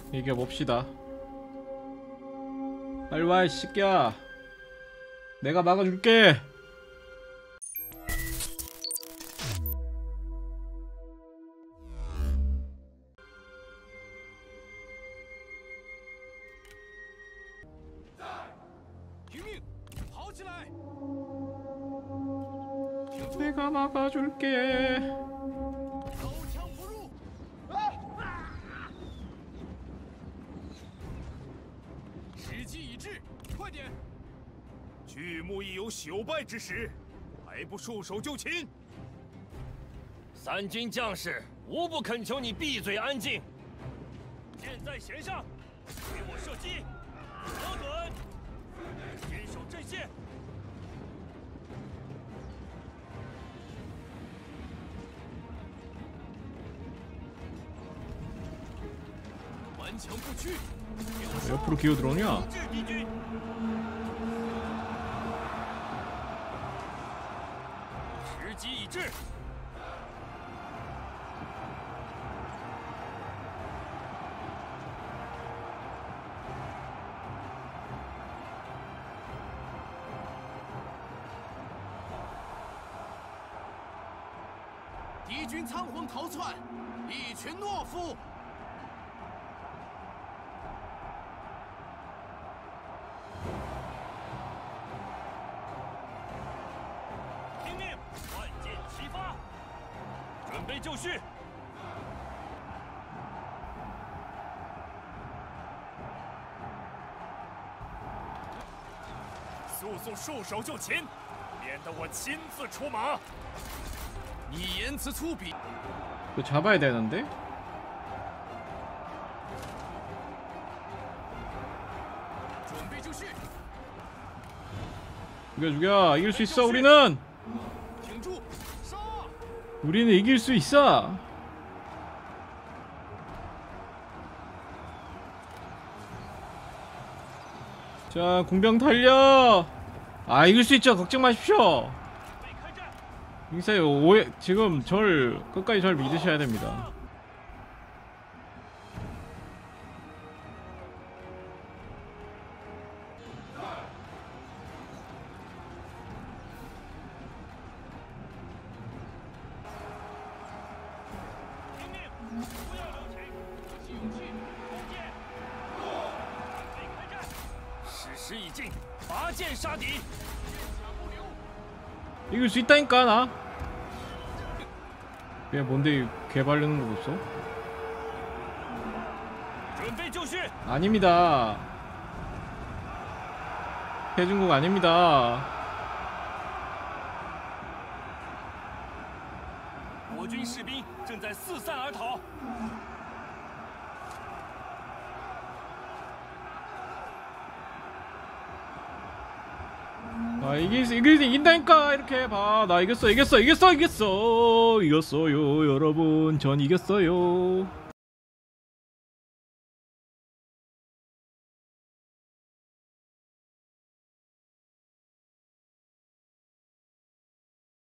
이겨봅시다. 빨리 와, 이 새끼야. 내가 막아줄게. 내가 막아줄게. 巨木已有朽败之时，还不束手就擒？ 三军将士无不恳求你闭嘴安静。箭在弦上，给我射击，瞄准，坚守阵线。顽强不屈。 왜 옆으로 기어들어오냐? 时机已至。 敌军仓皇逃窜，一群懦夫！ 准备就绪。 速速束手就擒，免得我亲自出马。 你言辞粗鄙。 이거 잡아야 되는데? 죽여. 이길 수 있어. 우리는 이길 수 있어. 자, 공병 달려. 아, 이길 수 있죠. 걱정 마십시오. 인사요. 지금 끝까지 절 믿으셔야 됩니다. 이길 수 있다니까 나. 왜 뭔데 개발리는 거 없어? 아닙니다. 해중국 아닙니다. 我军士兵正在四散而逃。 아, 이긴다니까. 이렇게 봐. 나 이겼어요 여러분. 전 이겼어요.